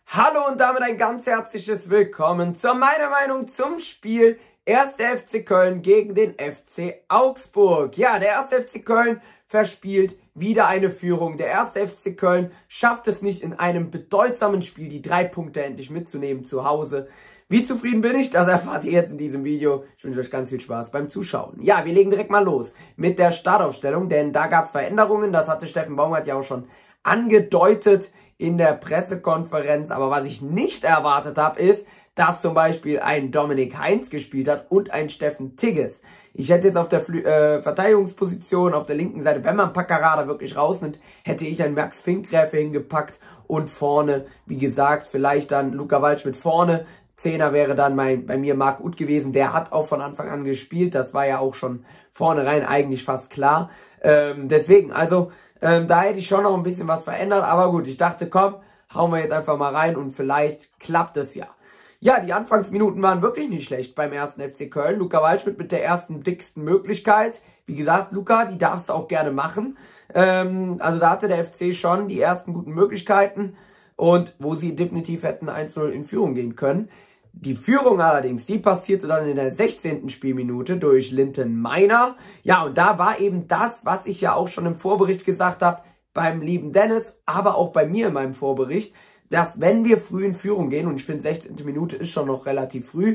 Hallo und damit ein ganz herzliches Willkommen zu meiner Meinung zum Spiel 1. FC Köln gegen den FC Augsburg. Ja, der 1. FC Köln verspielt wieder eine Führung. Der 1. FC Köln schafft es nicht in einem bedeutsamen Spiel, die 3 Punkte endlich mitzunehmen zu Hause. Wie zufrieden bin ich? Das erfahrt ihr jetzt in diesem Video. Ich wünsche euch ganz viel Spaß beim Zuschauen. Ja, wir legen direkt mal los mit der Startaufstellung, denn da gab es Veränderungen. Das hatte Steffen Baumgart ja auch schon angedeutet in der Pressekonferenz. Aber was ich nicht erwartet habe, ist, dass zum Beispiel ein Dominik Heinz gespielt hat und ein Steffen Tigges. Ich hätte jetzt auf der Verteidigungsposition auf der linken Seite, wenn man Paccarada wirklich rausnimmt, hätte ich einen Max Finkgräfe hingepackt und vorne, wie gesagt, vielleicht dann Luca Waldschmidt vorne. Zehner wäre dann bei mir Marc Uth gewesen. Der hat auch von Anfang an gespielt. Das war ja auch schon vornherein eigentlich fast klar. Deswegen, also da hätte ich schon noch ein bisschen was verändert. Aber gut, ich dachte, komm, hauen wir jetzt einfach mal rein und vielleicht klappt es ja. Ja, die Anfangsminuten waren wirklich nicht schlecht beim 1. FC Köln. Luca Waldschmidt mit der ersten dicksten Möglichkeit. Wie gesagt, Luca, die darfst du auch gerne machen. Also da hatte der FC schon die ersten guten Möglichkeiten. Und wo sie definitiv hätten 1-0 in Führung gehen können. Die Führung allerdings, die passierte dann in der 16. Spielminute durch Linton Meiner. Ja, und da war eben das, was ich ja auch schon im Vorbericht gesagt habe, beim lieben Dennis, aber auch bei mir in meinem Vorbericht, dass wenn wir früh in Führung gehen, und ich finde 16. Minute ist schon noch relativ früh,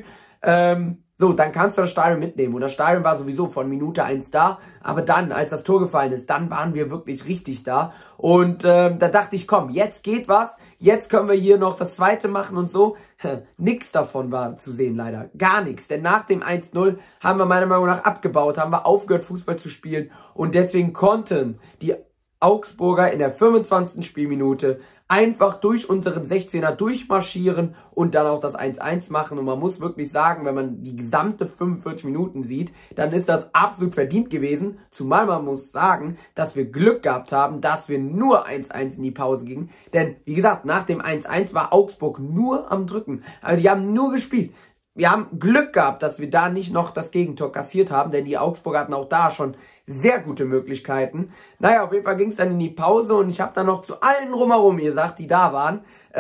so, dann kannst du das Stadion mitnehmen. Und das Stadion war sowieso von Minute 1 da. Aber dann, als das Tor gefallen ist, dann waren wir wirklich richtig da. Und da dachte ich, komm, jetzt geht was. Jetzt können wir hier noch das zweite machen und so. Nix davon war zu sehen leider. Gar nichts. Denn nach dem 1-0 haben wir meiner Meinung nach abgebaut, haben wir aufgehört, Fußball zu spielen. Und deswegen konnten die Augsburger in der 25. Spielminute einfach durch unseren 16er durchmarschieren und dann auch das 1-1 machen. Und man muss wirklich sagen, wenn man die gesamte 45 Minuten sieht, dann ist das absolut verdient gewesen. Zumal man muss sagen, dass wir Glück gehabt haben, dass wir nur 1-1 in die Pause gingen. Denn, wie gesagt, nach dem 1-1 war Augsburg nur am Drücken. Also die haben nur gespielt. Wir haben Glück gehabt, dass wir da nicht noch das Gegentor kassiert haben, denn die Augsburger hatten auch da schon sehr gute Möglichkeiten. Naja, auf jeden Fall ging es dann in die Pause und ich habe dann noch zu allen drumherum gesagt, die da waren,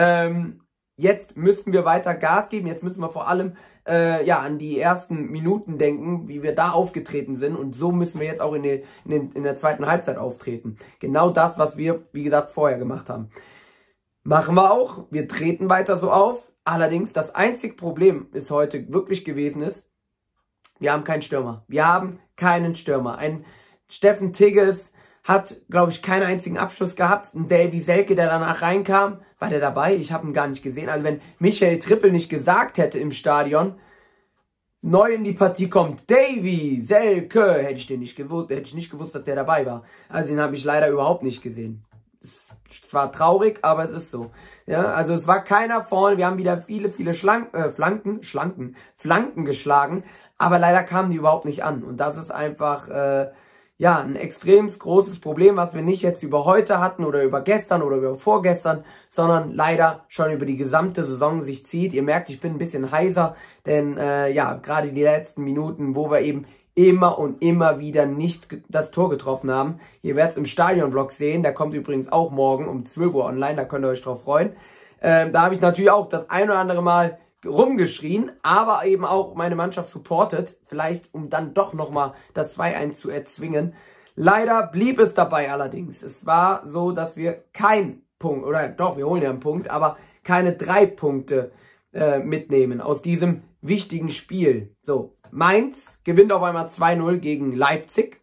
jetzt müssen wir weiter Gas geben, jetzt müssen wir vor allem ja an die ersten Minuten denken, wie wir da aufgetreten sind, und so müssen wir jetzt auch in der zweiten Halbzeit auftreten. Genau das, was wir, wie gesagt, vorher gemacht haben. Machen wir auch, wir treten weiter so auf. Allerdings, das einzige Problem ist heute wirklich gewesen ist, wir haben keinen Stürmer. Wir haben keinen Stürmer. Ein Steffen Tigges hat, glaube ich, keinen einzigen Abschluss gehabt. Ein Davy Selke, der danach reinkam, war der dabei? Ich habe ihn gar nicht gesehen. Also wenn Michael Trippel nicht gesagt hätte im Stadion, neu in die Partie kommt Davy Selke, hätte ich nicht gewusst, dass der dabei war. Also den habe ich leider überhaupt nicht gesehen. Ist zwar traurig, aber es ist so. Ja, also es war keiner vorne. Wir haben wieder viele Flanken geschlagen, aber leider kamen die überhaupt nicht an. Und das ist einfach ja ein extrem großes Problem, was wir nicht jetzt über heute hatten oder über gestern oder über vorgestern, sondern leider schon über die gesamte Saison sich zieht. Ihr merkt, ich bin ein bisschen heiser, denn ja, gerade die letzten Minuten, wo wir eben immer und immer wieder nicht das Tor getroffen haben. Ihr werdet es im Stadion-Vlog sehen, der kommt übrigens auch morgen um 12 Uhr online, da könnt ihr euch drauf freuen. Da habe ich natürlich auch das ein oder andere Mal rumgeschrien, aber eben auch meine Mannschaft supportet, vielleicht um dann doch nochmal das 2-1 zu erzwingen. Leider blieb es dabei allerdings. Es war so, dass wir keinen Punkt, oder doch, wir holen ja einen Punkt, aber keine 3 Punkte mitnehmen aus diesem wichtigen Spiel. So, Mainz gewinnt auf einmal 2-0 gegen Leipzig.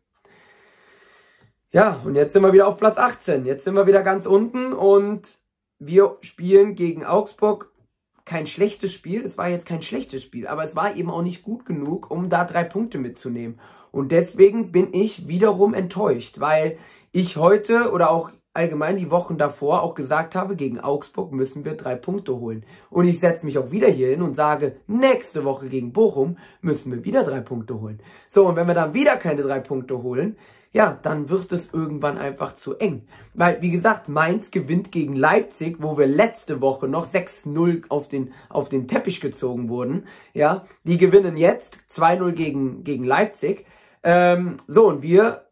Ja, und jetzt sind wir wieder auf Platz 18. Jetzt sind wir wieder ganz unten und wir spielen gegen Augsburg. Kein schlechtes Spiel, es war jetzt kein schlechtes Spiel, aber es war eben auch nicht gut genug, um da 3 Punkte mitzunehmen. Und deswegen bin ich wiederum enttäuscht, weil ich heute oder auch allgemein die Wochen davor auch gesagt habe, gegen Augsburg müssen wir 3 Punkte holen. Und ich setze mich auch wieder hier hin und sage, nächste Woche gegen Bochum müssen wir wieder 3 Punkte holen. So, und wenn wir dann wieder keine 3 Punkte holen, ja, dann wird es irgendwann einfach zu eng. Weil, wie gesagt, Mainz gewinnt gegen Leipzig, wo wir letzte Woche noch 6-0 auf den Teppich gezogen wurden. Ja, die gewinnen jetzt 2-0 gegen Leipzig. So, und wir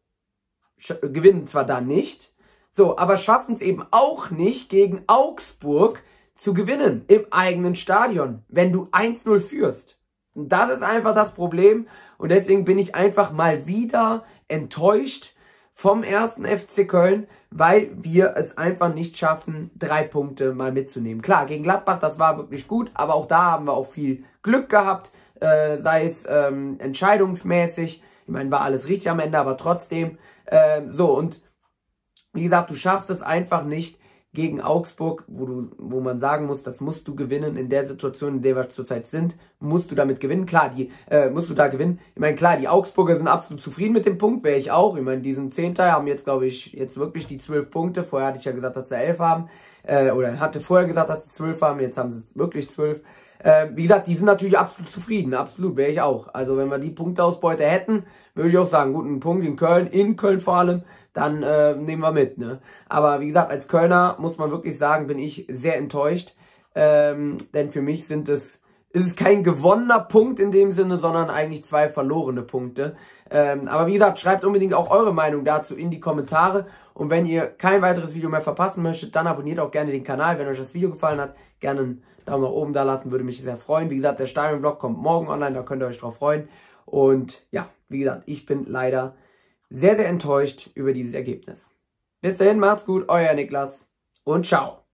gewinnen zwar dann nicht, so, aber schaffen es eben auch nicht, gegen Augsburg zu gewinnen im eigenen Stadion, wenn du 1-0 führst. Und das ist einfach das Problem und deswegen bin ich einfach mal wieder enttäuscht vom 1. FC Köln, weil wir es einfach nicht schaffen, 3 Punkte mal mitzunehmen. Klar, gegen Gladbach, das war wirklich gut, aber auch da haben wir auch viel Glück gehabt, sei es entscheidungsmäßig. Ich meine, war alles richtig am Ende, aber trotzdem. Und wie gesagt, du schaffst es einfach nicht gegen Augsburg, wo man sagen muss, das musst du gewinnen in der Situation, in der wir zurzeit sind, musst du damit gewinnen. Klar, musst du da gewinnen. Ich meine, klar, die Augsburger sind absolut zufrieden mit dem Punkt, wäre ich auch. Ich meine, die sind 10. haben jetzt, glaube ich, jetzt wirklich die 12 Punkte. Vorher hatte ich ja gesagt, dass sie 11 haben. Oder hatte vorher gesagt, dass sie 12 haben. Jetzt haben sie wirklich 12. Wie gesagt, die sind natürlich absolut zufrieden. Absolut, wäre ich auch. Also, wenn wir die Punkteausbeute hätten, würde ich auch sagen, guten Punkt in Köln vor allem, dann nehmen wir mit, ne? Aber wie gesagt, als Kölner muss man wirklich sagen, bin ich sehr enttäuscht. Denn für mich ist es kein gewonnener Punkt in dem Sinne, sondern eigentlich 2 verlorene Punkte. Aber wie gesagt, schreibt unbedingt auch eure Meinung dazu in die Kommentare. Und wenn ihr kein weiteres Video mehr verpassen möchtet, dann abonniert auch gerne den Kanal. Wenn euch das Video gefallen hat, gerne einen Daumen nach oben da lassen, würde mich sehr freuen. Wie gesagt, der Stadion-Vlog kommt morgen online, da könnt ihr euch drauf freuen. Und ja, wie gesagt, ich bin leider sehr, sehr enttäuscht über dieses Ergebnis. Bis dahin, macht's gut, euer Niklas und ciao.